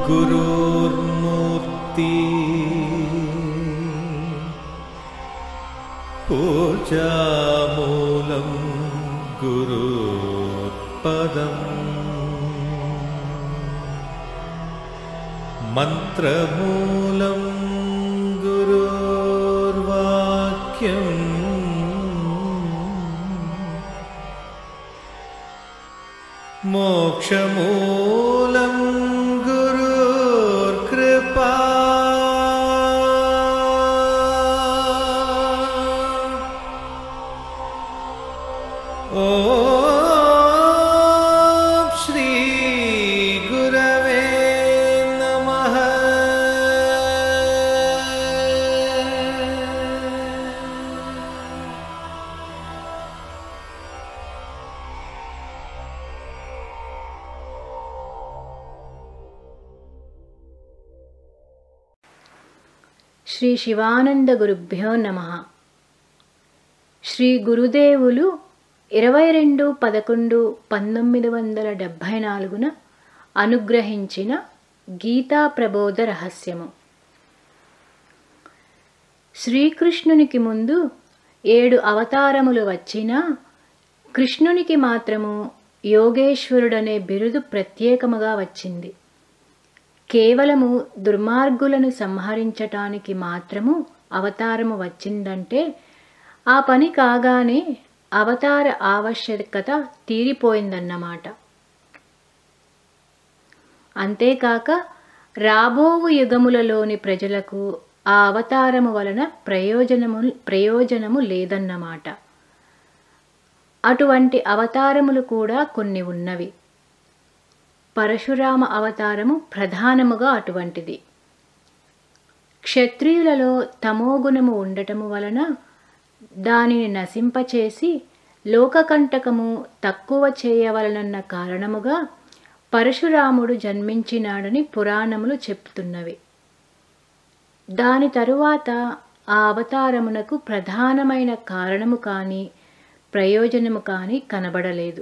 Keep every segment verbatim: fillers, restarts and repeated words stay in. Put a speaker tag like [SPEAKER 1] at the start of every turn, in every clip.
[SPEAKER 1] गुरुर्मूर्ति पूजामूलं गुरुपदम् मंत्रमूलं गुरुर्वाक्यम् मोक्षमूलं गुरुर्कृपा ॐ श्री गुरवे नमः।
[SPEAKER 2] శ్రీ శివానంద గురుభ్యో నమః. శ్రీ గురుదేవులు ఇరవై రెండు పదకొండు పంతొమ్మిది వందల డెబ్భై నాలుగున అనుగ్రహించిన గీతా ప్రబోధ రహస్యము. శ్రీకృష్ణునికి ముందు ఏడు అవతారములు వచ్చినా కృష్ణునికి మాత్రము యోగేశ్వరుడనే బిరుదు ప్రత్యేకముగా వచ్చింది. కేవలము దుర్మార్గులను సంహరించటానికి మాత్రము అవతారము వచ్చిందంటే ఆ పని కాగానే అవతార ఆవశ్యకత తీరిపోయిందన్నమాట. అంతేకాక రాబోవు యుగములలోని ప్రజలకు ఆ అవతారము వలన ప్రయోజనము ప్రయోజనము లేదన్నమాట. అటువంటి అవతారములు కూడా కొన్ని ఉన్నవి. పరశురామ అవతారము ప్రధానముగా అటువంటిది. క్షత్రియులలో తమోగుణము ఉండటము వలన దానిని నశింపచేసి లోకకంటకము తక్కువ చేయవలనన్న కారణముగా పరశురాముడు జన్మించినాడని పురాణములు చెప్తున్నవి. దాని తరువాత ఆ అవతారమునకు ప్రధానమైన కారణము కానీ ప్రయోజనము కానీ కనబడలేదు.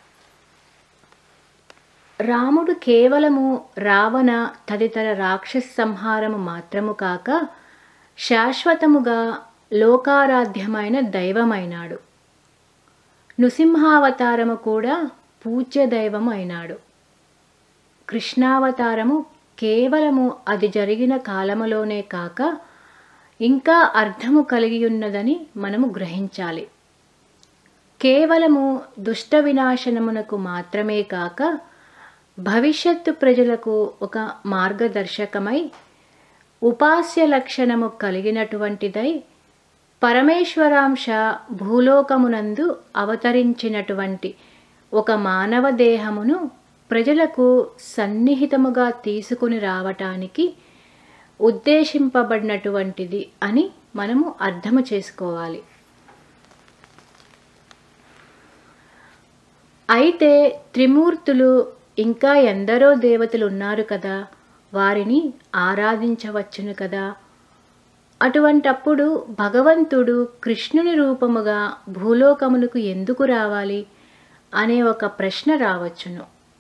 [SPEAKER 2] రాముడు కేవలము రావణ తదితర రాక్షస సంహారము మాత్రము కాక శాశ్వతముగా లోకారాధ్యమైన దైవమైనాడు. నృసింహావతారము కూడా పూజ్య దైవము అయినాడు. కృష్ణావతారము కేవలము అది జరిగిన కాలములోనే కాక ఇంకా అర్థము కలిగి ఉన్నదని మనము గ్రహించాలి. కేవలము దుష్ట వినాశనమునకు మాత్రమే కాక భవిష్యత్తు ప్రజలకు ఒక మార్గదర్శకమై ఉపాస్య లక్షణము కలిగినటువంటిదై పరమేశ్వరాంశ భూలోకమునందు అవతరించినటువంటి ఒక మానవ దేహమును ప్రజలకు సన్నిహితముగా తీసుకుని రావటానికి ఉద్దేశింపబడినటువంటిది అని మనము అర్థము చేసుకోవాలి. అయితే త్రిమూర్తులు ఇంకా ఎందరో దేవతలు ఉన్నారు కదా, వారిని ఆరాధించవచ్చును కదా. అటువంటప్పుడు భగవంతుడు కృష్ణుని రూపముగా భూలోకమునకు ఎందుకు రావాలి అనే ఒక ప్రశ్న రావచ్చును.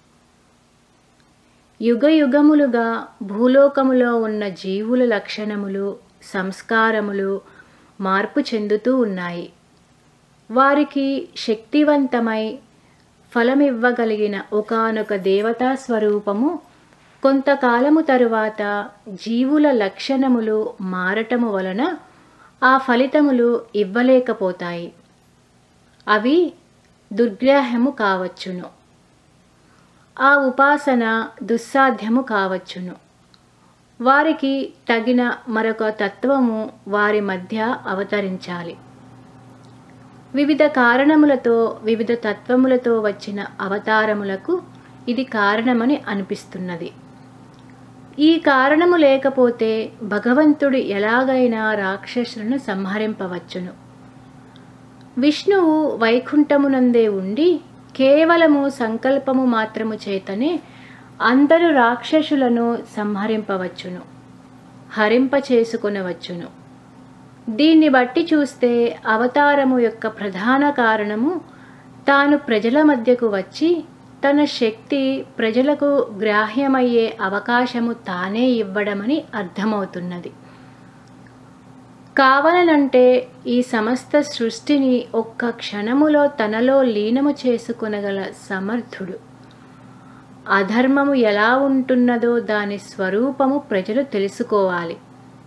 [SPEAKER 2] యుగ యుగములుగా భూలోకములో ఉన్న జీవుల లక్షణములు సంస్కారములు మార్పు చెందుతూ ఉన్నాయి. వారికి శక్తివంతమై ఫలమివ్వగలిగిన ఒకానొక దేవతా స్వరూపము కొంతకాలము తరువాత జీవుల లక్షణములు మారటము వలన ఆ ఫలితములు ఇవ్వలేకపోతాయి. అవి దుర్గ్రాహ్యము కావచ్చును. ఆ ఉపాసన దుస్సాధ్యము కావచ్చును. వారికి తగిన మరొక తత్వము వారి మధ్య అవతరించాలి. వివిధ కారణములతో వివిధ తత్వములతో వచ్చిన అవతారములకు ఇది కారణమని అనిపిస్తున్నది. ఈ కారణము లేకపోతే భగవంతుడు ఎలాగైనా రాక్షసులను సంహరింపవచ్చును. విష్ణువు వైకుంఠమునందే ఉండి కేవలము సంకల్పము మాత్రము చేతనే అందరు రాక్షసులను సంహరింపవచ్చును, హరింప చేసుకొనవచ్చును. దీన్ని బట్టి చూస్తే అవతారము యొక్క ప్రధాన కారణము తాను ప్రజల మధ్యకు వచ్చి తన శక్తి ప్రజలకు గ్రాహ్యమయ్యే అవకాశము తానే ఇవ్వడమని అర్థమవుతున్నది. కావాలనంటే ఈ సమస్త సృష్టిని ఒక్క క్షణములో తనలో లీనము చేసుకొనగల సమర్థుడు. అధర్మము ఎలా ఉంటున్నదో దాని స్వరూపము ప్రజలు తెలుసుకోవాలి.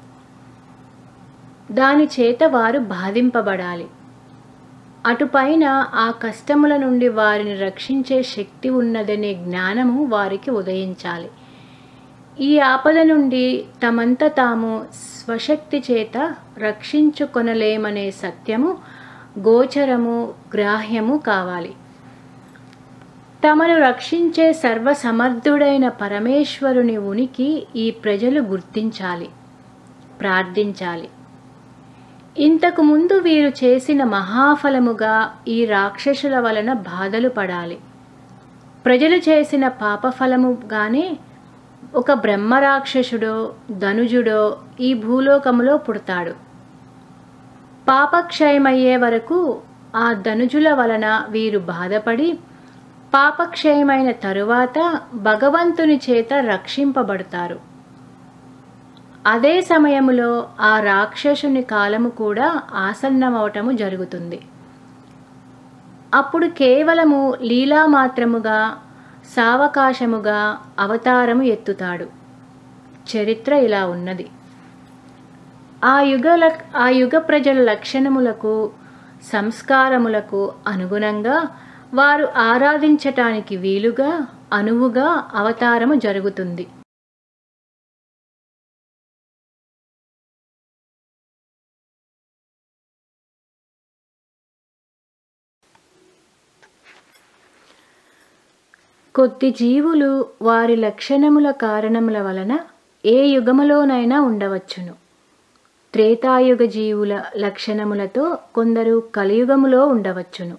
[SPEAKER 2] దాని చేత వారు బాధింపబడాలి. అటుపైన ఆ కష్టముల నుండి వారిని రక్షించే శక్తి ఉన్నదనే జ్ఞానము వారికి ఉదయించాలి. ఈ ఆపద నుండి తమంత తాము స్వశక్తి చేత రక్షించుకొనలేమనే సత్యము గోచరము గ్రాహ్యము కావాలి. తమను రక్షించే సర్వసమర్థుడైన పరమేశ్వరుని ఉనికి ఈ ప్రజలు గుర్తించాలి, ప్రార్థించాలి. ఇంతకు ముందు వీరు చేసిన మహాఫలముగా ఈ రాక్షసుల వలన బాధలు పడాలి. ప్రజలు చేసిన పాపఫలముగానే ఒక బ్రహ్మరాక్షసుడో ధనుజుడో ఈ భూలోకములో పుడతాడు. పాపక్షయమయ్యే వరకు ఆ ధనుజుల వలన వీరు బాధపడి పాపక్షయమైన తరువాత భగవంతుని చేత రక్షింపబడతారు. అదే సమయములో ఆ రాక్షసుని కాలము కూడా ఆసన్నమవటము జరుగుతుంది. అప్పుడు కేవలము లీలామాత్రముగా సావకాశముగా అవతారము ఎత్తుతాడు. చరిత్ర ఇలా ఉన్నది. ఆ యుగ ఆ యుగ ప్రజల లక్షణములకు సంస్కారములకు అనుగుణంగా వారు ఆరాధించటానికి వీలుగా అనువుగా అవతారము జరుగుతుంది. కొద్ది జీవులు వారి లక్షణముల కారణముల వలన ఏ యుగములోనైనా ఉండవచ్చును. త్రేతాయుగ జీవుల లక్షణములతో కొందరు కలియుగములో ఉండవచ్చును.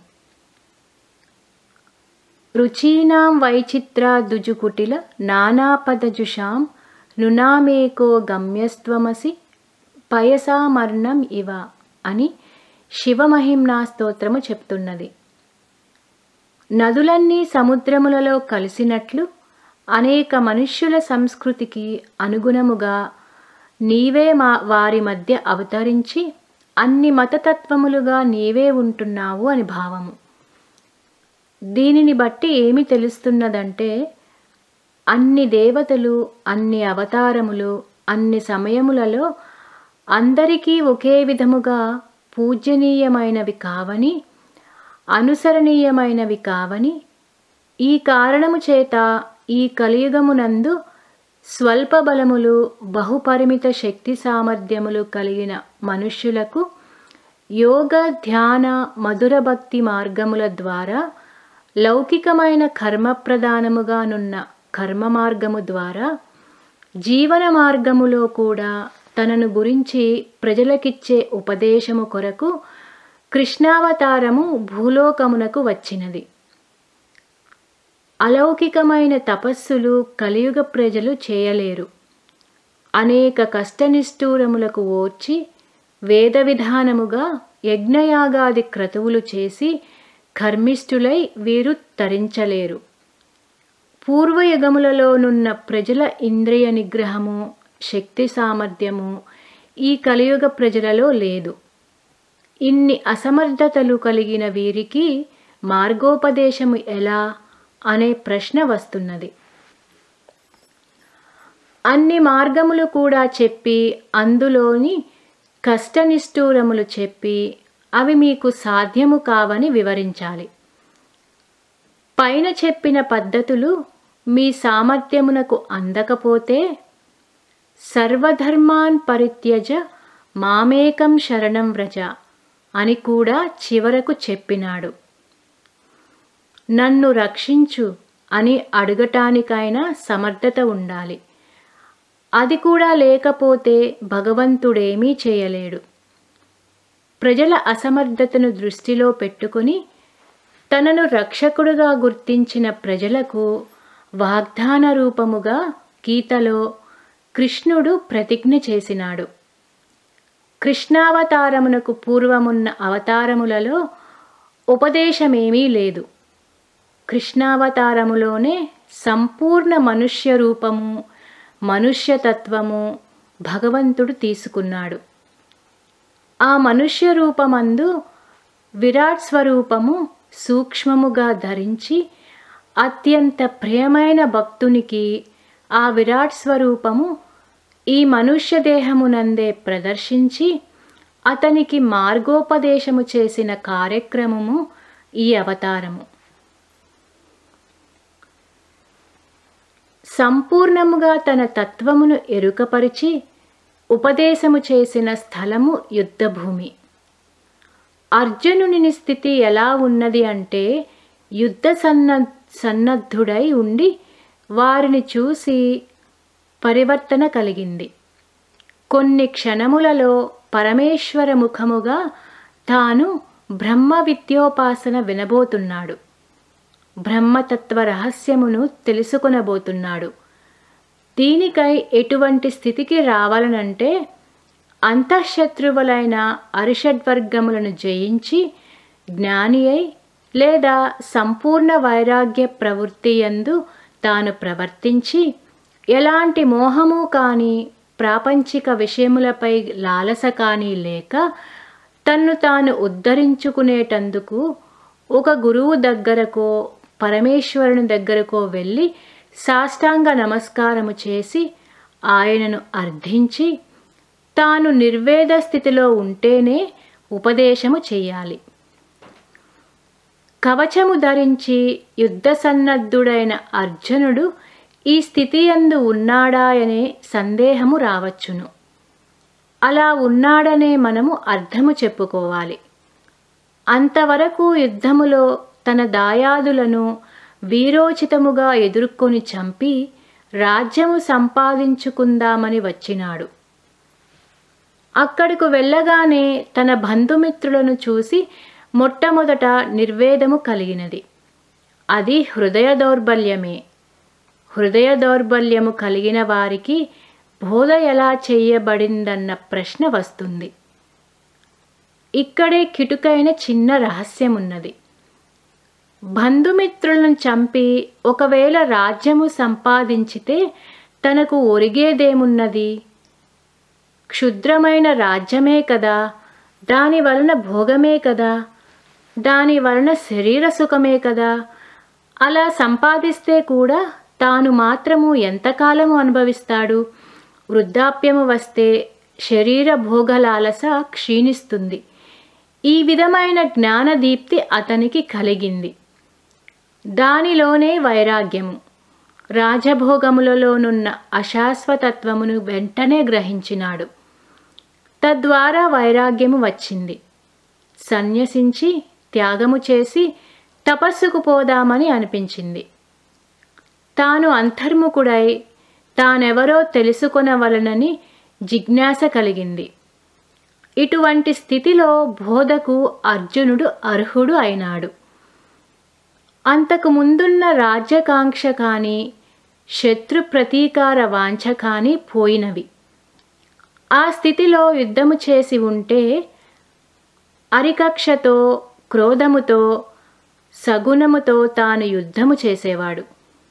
[SPEAKER 2] రుచీనాం వైచిత్రా దుజుకుటిల నానాపదజుషాం నునామేకో గమ్యస్త్వమసి పయసామర్ణం ఇవ అని శివమహిమ్నా స్తోత్రము చెప్తున్నది. నదులన్నీ సముద్రములలో కలిసినట్లు అనేక మనుష్యుల సంస్కృతికి అనుగుణముగా నీవే మా వారి మధ్య అవతరించి అన్ని మతతత్వములుగా నీవే ఉంటున్నావు అని భావము. దీనిని బట్టి ఏమి తెలుస్తున్నదంటే అన్ని దేవతలు అన్ని అవతారములు అన్ని సమయములలో అందరికీ ఒకే విధముగా పూజ్యనీయమైనవి కావని అనుసరణీయమైనవి కావని ఈ కారణము చేత ఈ కలియుగమునందు స్వల్ప బలములు బహుపరిమిత శక్తి సామర్థ్యములు కలిగిన మనుష్యులకు యోగ ధ్యాన మధుర భక్తి మార్గముల ద్వారా లౌకికమైన కర్మ ప్రధానముగానున్న కర్మ మార్గము ద్వారా జీవన మార్గములో కూడా తనను గురించి ప్రజలకిచ్చే ఉపదేశము కొరకు కృష్ణావతారము భూలోకమునకు వచ్చినది. అలౌకికమైన తపస్సులు కలియుగ ప్రజలు చేయలేరు. అనేక కష్టనిష్ఠూరములకు ఓర్చి వేద విధానముగా యజ్ఞయాగాది క్రతువులు చేసి కర్మిష్ఠులై వీరు తరించలేరు. పూర్వయుగములలోనున్న ప్రజల ఇంద్రియ నిగ్రహము శక్తి సామర్థ్యము ఈ కలియుగ ప్రజలలో లేదు. ఇన్ని అసమర్థతలు కలిగిన వీరికి మార్గోపదేశము ఎలా అనే ప్రశ్న వస్తున్నది. అన్ని మార్గములు కూడా చెప్పి అందులోని కష్టనిష్ఠూరములు చెప్పి అవి మీకు సాధ్యము కావని వివరించాలి. పైన చెప్పిన పద్ధతులు మీ సామర్థ్యమునకు అందకపోతే సర్వధర్మాన్ పరిత్యజ మామేకం శరణం వ్రజ అని కూడా చివరకు చెప్పినాడు. నన్ను రక్షించు అని అడగటానికైనా సమర్థత ఉండాలి. అది కూడా లేకపోతే భగవంతుడేమీ చేయలేడు. ప్రజల అసమర్థతను దృష్టిలో పెట్టుకుని తనను రక్షకుడుగా గుర్తించిన ప్రజలకు వాగ్దాన రూపముగా గీతలో కృష్ణుడు ప్రతిజ్ఞ చేసినాడు. కృష్ణావతారమునకు పూర్వమున్న అవతారములలో ఉపదేశమేమీ లేదు. కృష్ణావతారములోనే సంపూర్ణ మనుష్య రూపము, మనుష్యతత్వము భగవంతుడు తీసుకున్నాడు. ఆ మనుష్య రూపమందు విరాట్ స్వరూపము సూక్ష్మముగా ధరించి అత్యంత ప్రియమైన భక్తునికి ఆ విరాట్ స్వరూపము ఈ మనుష్య దేహమునందే ప్రదర్శించి అతనికి మార్గోపదేశము చేసిన కార్యక్రమము ఈ అవతారము. సంపూర్ణముగా తన తత్వమును ఎరుకపరిచి ఉపదేశము చేసిన స్థలము యుద్ధభూమి. అర్జునుని స్థితి ఎలా ఉన్నది అంటే యుద్ధ సన్న సన్నద్ధుడై ఉండి వారిని చూసి పరివర్తన కలిగింది. కొన్ని క్షణములలో పరమేశ్వర ముఖముగా తాను బ్రహ్మ విద్యోపాసన వినబోతున్నాడు. బ్రహ్మతత్వ రహస్యమును తెలుసుకొనబోతున్నాడు. దీనికై ఎటువంటి స్థితికి రావాలనంటే అంతఃశత్రువులైన అరిషడ్వర్గములను జయించి జ్ఞాని అయి లేదా సంపూర్ణ వైరాగ్య ప్రవృత్తి యందు తాను ప్రవర్తించి ఎలాంటి మోహము కానీ ప్రాపంచిక విషయములపై లాలస కానీ లేక తన్ను తాను ఉద్ధరించుకునేటందుకు ఒక గురువు దగ్గరకో పరమేశ్వరుని దగ్గరకో వెళ్ళి సాష్టాంగ నమస్కారము చేసి ఆయనను అర్థించి తాను నిర్వేద స్థితిలో ఉంటేనే ఉపదేశము చేయాలి. కవచము ధరించి యుద్ధ సన్నద్ధుడైన అర్జునుడు ఈ స్థితి యందు ఉన్నాడాయనే సందేహము రావచ్చును. అలా ఉన్నాడనే మనము అర్థము చెప్పుకోవాలి. అంతవరకు యుద్ధములో తన దాయాదులను వీరోచితముగా ఎదుర్కొని చంపి రాజ్యము సంపాదించుకుందామని వచ్చినాడు. అక్కడకు వెళ్ళగానే తన బంధుమిత్రులను చూసి మొట్టమొదట నిర్వేదము కలిగినది. అది హృదయ దౌర్బల్యమే. హృదయ దౌర్బల్యము కలిగిన వారికి బోధ ఎలా చేయబడిందన్న ప్రశ్న వస్తుంది. ఇక్కడే కిటుకైన చిన్న రహస్యమున్నది. బంధుమిత్రులను చంపి ఒకవేళ రాజ్యము సంపాదించితే తనకు ఒరిగేదేమున్నది? క్షుద్రమైన రాజ్యమే కదా, దాని వలన భోగమే కదా, దాని వలన శరీర సుఖమే కదా. అలా సంపాదిస్తే కూడా తాను మాత్రము ఎంతకాలము అనుభవిస్తాడు? వృద్ధాప్యము వస్తే శరీర భోగలాలస క్షీణిస్తుంది. ఈ విధమైన జ్ఞానదీప్తి అతనికి కలిగింది. దానిలోనే వైరాగ్యము. రాజభోగములలోనున్న అశాశ్వతత్వమును వెంటనే గ్రహించినాడు. తద్వారా వైరాగ్యము వచ్చింది. సన్యసించి త్యాగము చేసి తపస్సుకు పోదామని అనిపించింది. తాను అంతర్ముఖుడై తానెవరో తెలుసుకొనవలనని జిజ్ఞాస కలిగింది. ఇటువంటి స్థితిలో బోధకు అర్జునుడు అర్హుడు అయినాడు. అంతకు ముందున్న రాజ్యకాంక్ష కానీ శత్రు ప్రతీకార వాంఛ కానీ పోయినవి. ఆ స్థితిలో యుద్ధము చేసి ఉంటే అరికక్షతో క్రోధముతో సగుణముతో తాను యుద్ధము చేసేవాడు.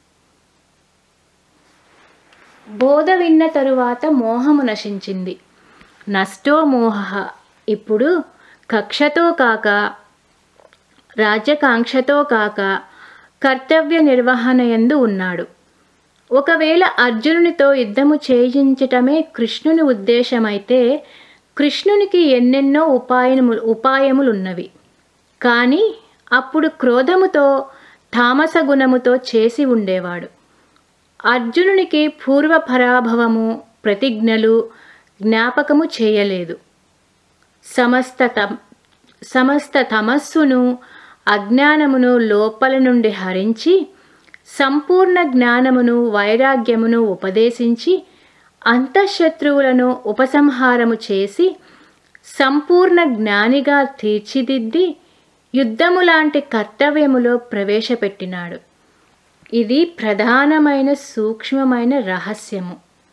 [SPEAKER 2] బోధ విన్న తరువాత మోహము నశించింది. నష్టో మోహ. ఇప్పుడు కక్షతో కాక రాజ్యకాంక్షతో కాక కర్తవ్య నిర్వహణయందు ఉన్నాడు. ఒకవేళ అర్జునునితో యుద్ధము చేయించటమే కృష్ణుని ఉద్దేశమైతే కృష్ణునికి ఎన్నెన్నో ఉపాయము ఉపాయములున్నవి. కానీ అప్పుడు క్రోధముతో తామస గుణముతో చేసి ఉండేవాడు. అర్జునునికి పూర్వ పరాభవము ప్రతిజ్ఞలు జ్ఞాపకము చేయలేదు. సమస్త తం సమస్త తమస్సును అజ్ఞానమును లోపల నుండి హరించి సంపూర్ణ జ్ఞానమును వైరాగ్యమును ఉపదేశించి అంతఃశత్రువులను ఉపసంహారము చేసి సంపూర్ణ జ్ఞానిగా తీర్చిదిద్ది యుద్ధము లాంటి కర్తవ్యములో ప్రవేశపెట్టినాడు. ఇది ప్రధానమైన సూక్ష్మమైన రహస్యము.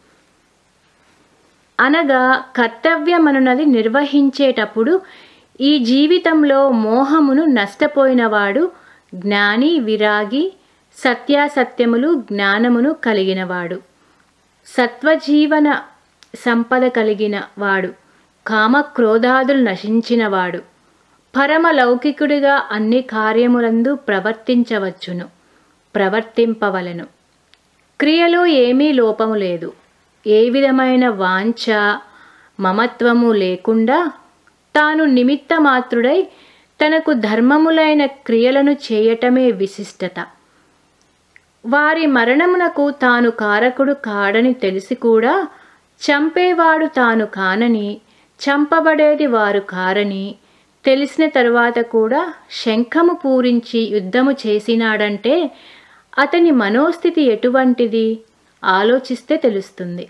[SPEAKER 2] అనగా కర్తవ్యమనున్నది నిర్వహించేటప్పుడు ఈ జీవితంలో మోహమును నష్టపోయినవాడు జ్ఞాని, విరాగి, సత్యాసత్యములు, జ్ఞానమును కలిగినవాడు, సత్వజీవన సంపద కలిగిన వాడు, కామక్రోధాదులు నశించినవాడు, పరమ లౌకికుడిగా అన్ని కార్యములందు ప్రవర్తించవచ్చును, ప్రవర్తింపవలను. క్రియలో ఏమీ లోపము లేదు. ఏ విధమైన వాంఛ, మమత్వము లేకుండా తాను నిమిత్తమాత్రుడై తనకు ధర్మములైన క్రియలను చేయటమే విశిష్టత. వారి మరణమునకు తాను కారకుడు కాడని తెలిసి కూడా చంపేవాడు తాను కానని, చంపబడేది వారు కారని తెలిసిన తరువాత కూడా శంఖము పూరించి యుద్ధము చేసినాడంటే అతని మనోస్థితి ఎటువంటిది ఆలోచిస్తే తెలుస్తుంది.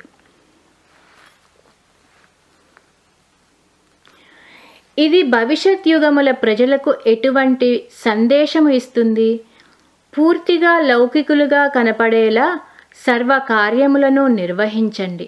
[SPEAKER 2] ఇది భవిష్యత్ యుగముల ప్రజలకు ఎటువంటి సందేశము ఇస్తుంది? పూర్తిగా లౌకికులుగా కనపడేలా సర్వ కార్యములను నిర్వహించండి.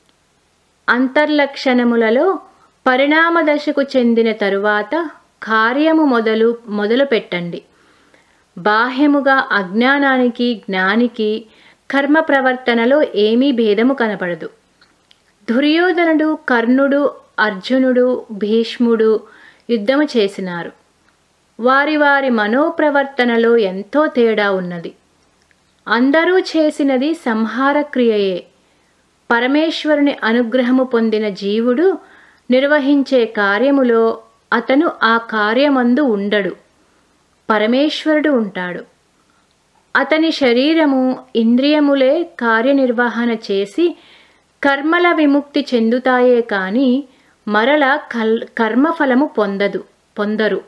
[SPEAKER 2] అంతర్లక్షణములలో పరిణామ దశకు చెందిన తరువాత కార్యము మొదలు మొదలు పెట్టండి. బాహ్యముగా అజ్ఞానానికి, జ్ఞానికి కర్మ ప్రవర్తనలో ఏమీ భేదము కనపడదు. దుర్యోధనుడు, కర్ణుడు, అర్జునుడు, భీష్ముడు యుద్ధము చేసినారు. వారి వారి మనోప్రవర్తనలో ఎంతో తేడా ఉన్నది. అందరూ చేసినది సంహార క్రియయే. పరమేశ్వరుని అనుగ్రహము పొందిన జీవుడు నిర్వహించే కార్యములో అతను ఆ కార్యమందు ఉండడు, పరమేశ్వరుడు ఉంటాడు. అతని శరీరము, ఇంద్రియములే కార్యనిర్వహణ చేసి కర్మల విముక్తి చెందుతాయే కానీ మరల కల్ కర్మఫలము పొందదు పొందరు.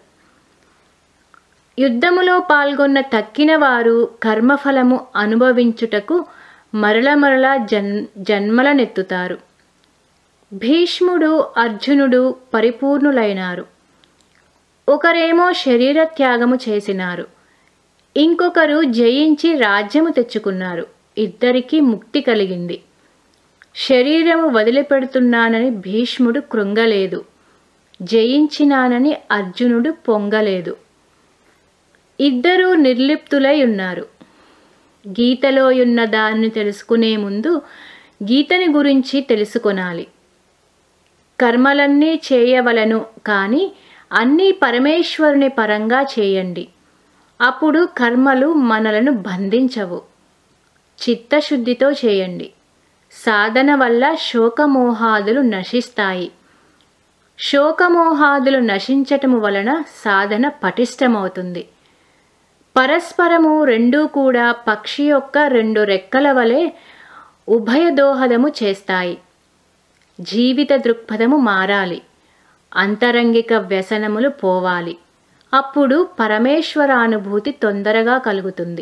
[SPEAKER 2] యుద్ధములో పాల్గొన్న తక్కిన వారు కర్మఫలము అనుభవించుటకు మరల మరల జన్ జన్మలనెత్తుతారు. భీష్ముడు, అర్జునుడు పరిపూర్ణులైనారు. ఒకరేమో శరీర త్యాగము చేసినారు, ఇంకొకరు జయించి రాజ్యము తెచ్చుకున్నారు. ఇద్దరికీ ముక్తి కలిగింది. శరీరము వదిలిపెడుతున్నానని భీష్ముడు కృంగలేదు, జయించినానని అర్జునుడు పొంగలేదు. ఇద్దరూ నిర్లిప్తులై ఉన్నారు. గీతలో ఉన్న దాన్ని తెలుసుకునే ముందు గీతని గురించి తెలుసుకొనాలి. కర్మలన్నీ చేయవలను, కానీ అన్నీ పరమేశ్వరుని పరంగా చేయండి. అప్పుడు కర్మలు మనలను బంధించవు. చిత్తశుద్ధితో చేయండి. సాధన వల్ల శోకమోహాదులు నశిస్తాయి. శోకమోహాదులు నశించటము వలన సాధన పటిష్టమవుతుంది. పరస్పరము రెండూ కూడా పక్షి యొక్క రెండు రెక్కల వలె ఉభయ దోహదము చేస్తాయి. జీవిత దృక్పథము మారాలి. అంతరంగిక వ్యసనములు పోవాలి. అప్పుడు పరమేశ్వరానుభూతి తొందరగా కలుగుతుంది.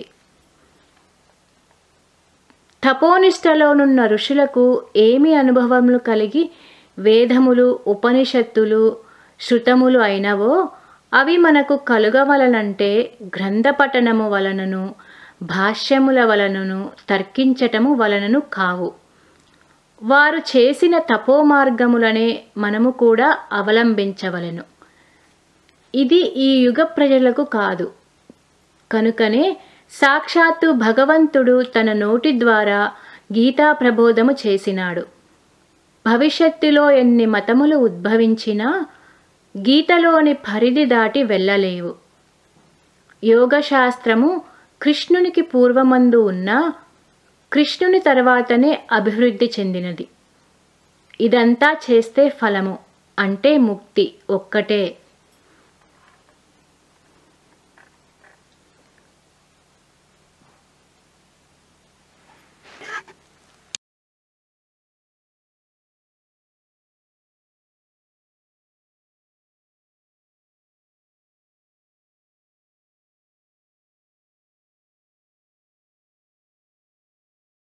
[SPEAKER 2] తపోనిష్టలోనున్న ఋషులకు ఏమి అనుభవములు కలిగి వేదములు, ఉపనిషత్తులు, శృతములు అయినవో అవి మనకు కలుగవలనంటే గ్రంథపఠనము వలనను, భాష్యముల వలనను, తర్కించటము వలనను కావు. వారు చేసిన తపోమార్గములనే మనము కూడా అవలంబించవలెను. ఇది ఈ యుగ ప్రజలకు కాదు. కనుకనే సాక్షాత్తు భగవంతుడు తన నోటి ద్వారా గీతా ప్రబోధము చేసినాడు. భవిష్యత్తులో ఎన్ని మతములు ఉద్భవించినా గీతలోని పరిధి దాటి వెళ్ళలేవు. యోగశాస్త్రము కృష్ణునికి పూర్వమందు ఉన్నా కృష్ణుని తర్వాతనే అభివృద్ధి చెందినది. ఇదంతా చేస్తే ఫలము అంటే ముక్తి ఒక్కటే.